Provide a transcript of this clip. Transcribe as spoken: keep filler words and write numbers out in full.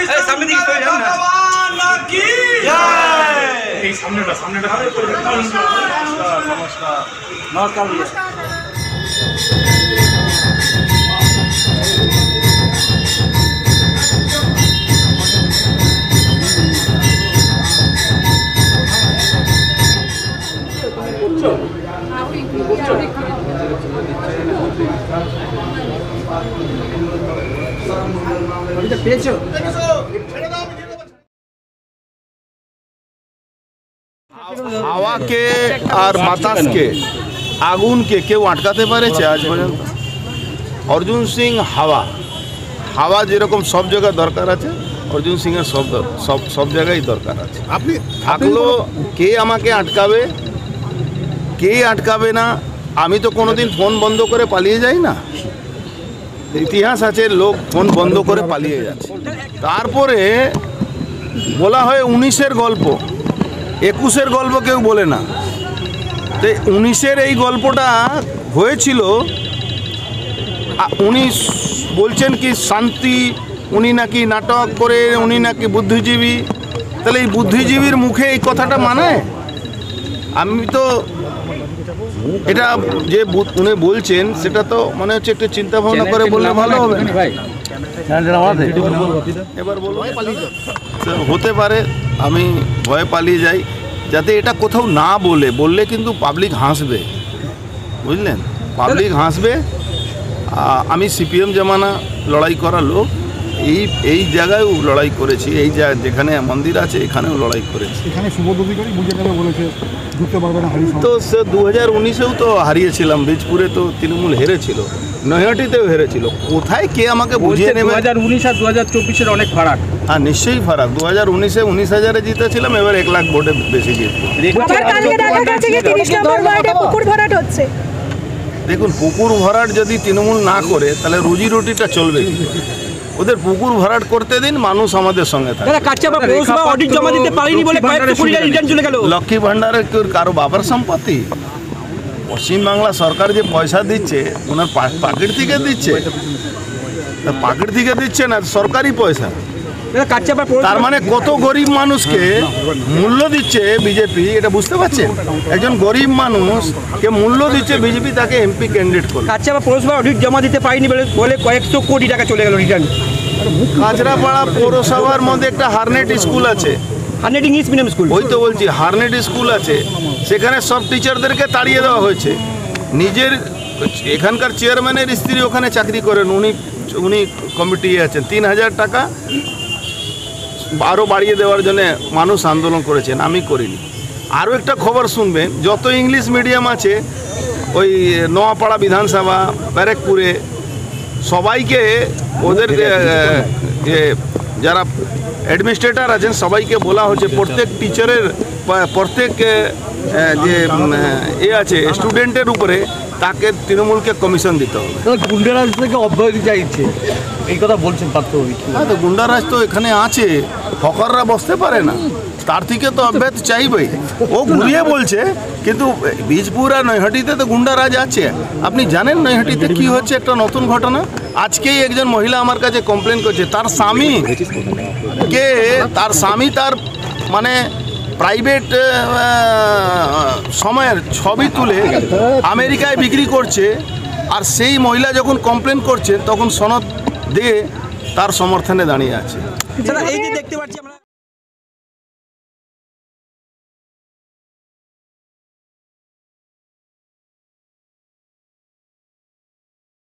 সামনে দিকে চলে যান না কি জয় এই সামনেটা সামনেটা নমস্কার নমস্কার নমস্কার হাওয়া কে আর বাতাস কে আগুন কে কেউ আটকাতে পারেছে আজ পর্যন্ত? অর্জুন সিং হাওয়া হাওয়া যেরকম সব জায়গায় দরকার আছে, অর্জুন সিং এর সব সব সব জায়গায় দরকার আছে। আপনি থাকলো কে আমাকে আটকাবে, কে আটকাবে না? আমি তো কোনোদিন ফোন বন্ধ করে পালিয়ে যাই না। ইতিহাস আছে লোক ফোন বন্ধ করে পালিয়ে যাচ্ছে। তারপরে বলা হয় উনিশের গল্প, একুশের গল্প কেউ বলে না। তো উনিশের এই গল্পটা হয়েছিল, উনি বলছেন কি শান্তি, উনি নাকি নাটক করে, উনি নাকি বুদ্ধিজীবী। তাহলে এই বুদ্ধিজীবীর মুখে এই কথাটা মানায়? আমি তো এটা যে উনি বলছেন সেটা তো মনে হচ্ছে একটু চিন্তা ভাবনা করে বললে ভালো হবে। এবার বলবো হতে পারে আমি ভয়ে পালিয়ে যাই, যাতে এটা কোথাও না বলে, বললে কিন্তু পাবলিক হাসবে, বুঝলেন? পাবলিক হাসবে। আমি সিপিএম জামানা লড়াই করা লোক, এই এই জায়গায়ও লড়াই করেছি, এই জায়গায় যেখানে মন্দির আছে এখানেও লড়াই করেছি। তো সে দু হাজার উনিশেও তো হারিয়েছিলাম, বীজপুরে তো তৃণমূল হেরেছিল, নৈহাটিতেও হেরেছিল। কোথায় কে আমাকে বুঝিয়ে নেবে? দু হাজার উনিশ আর দু হাজার চব্বিশের অনেক ফারাক। হ্যাঁ নিশ্চয়ই ফারাক। দু হাজার উনিশে উনিশ হাজারে জিতেছিলাম, এবার এক লাখ ভোটে বেশি জিতবো। দেখুন, পুকুর ভরাট যদি তৃণমূল না করে তাহলে রুজি রুটিটা চলবে। ওদের পুকুর ভরাট করতে দিন, মানুষ আমাদের সঙ্গে থাকে। লক্ষ্মী ভান্ডারের কারো বাবার সম্পত্তি? পশ্চিমবাংলা সরকার যে পয়সা দিচ্ছে ওনার পাকেট থেকে দিচ্ছে, পাকেট থেকে দিচ্ছে না, সরকারি পয়সা। তার মানে কত গরিব মানুষকে মূল্য দিচ্ছে বিজেপি, এটা বুঝতে পারছেন? একজন গরিব মানুষকে মূল্য দিচ্ছে বিজেপি, তাকে এমপি ক্যান্ডিডেট করে। কাছড়াপাড়া পৌরসভা অডিট জমা দিতে পারিনি বলে কয়েকশো কোটি টাকা চলে গেল রিটার্ন। কাছড়াপাড়া পৌরসভার মধ্যে একটা হারনেট স্কুল আছে, হারনেট ইংলিশ মিডিয়াম স্কুল। ওই তো বলছি, হারনেট স্কুল আছে, সেখানে সব টিচারদেরকে তাড়িয়ে দেওয়া হয়েছে। নিজের এখানকার চেয়ারম্যানের স্ত্রী ওখানে চাকরি করেন, উনি উনি কমিটি আছেন। তিন হাজার টাকা আরও বাড়িয়ে দেওয়ার জন্য মানুষ আন্দোলন করেছেন, আমি করিনি। আরও একটা খবর শুনবেন, যত ইংলিশ মিডিয়াম আছে ওই নোয়াপাড়া বিধানসভা, ব্যারেকপুরে, সবাইকে ওদের যে যারা অ্যাডমিনিস্ট্রেটর আছেন সবাইকে বলা হচ্ছে প্রত্যেক টিচারের, প্রত্যেক যে এ আছে স্টুডেন্টের উপরে তাকে তৃণমূলকে কমিশন দিতে হবে। গুন্ডারাজ থেকে অব্যাহতি চাইছে এই কথা বলছেন পার্থ। হ্যাঁ, তো গুন্ডারাজ তো এখানে আছে, হকাররা বসতে পারে না, তার থেকে তো অব্যাহতি চাইবেই। ও ঘুরিয়ে বলছে, কিন্তু বীজপুর আর নৈহাটিতে তো গুন্ডারাজ আছে। আপনি জানেন নৈহাটিতে কি হচ্ছে? একটা নতুন ঘটনা। আজকেই একজন মহিলা আমার কাছে কমপ্লেন করছে, তার স্বামী কে তার স্বামী তার মানে প্রাইভেট সময়ের ছবি তুলে আমেরিকায় বিক্রি করছে, আর সেই মহিলা যখন কমপ্লেন করছে তখন সনদ দিয়ে তার সমর্থনে দাঁড়িয়ে আছে। এই যে দেখতে পাচ্ছি আমরা।